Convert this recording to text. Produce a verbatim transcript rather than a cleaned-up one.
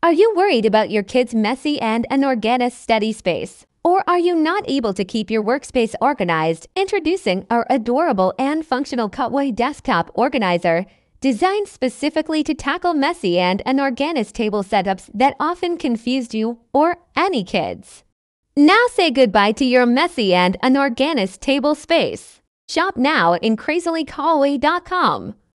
Are you worried about your kids' messy and unorganized study space? Or are you not able to keep your workspace organized? Introducing our adorable and functional Kawaii Desktop Organizer, designed specifically to tackle messy and unorganized table setups that often confused you or any kids. Now say goodbye to your messy and unorganized table space. Shop now in crazily kawaii dot com.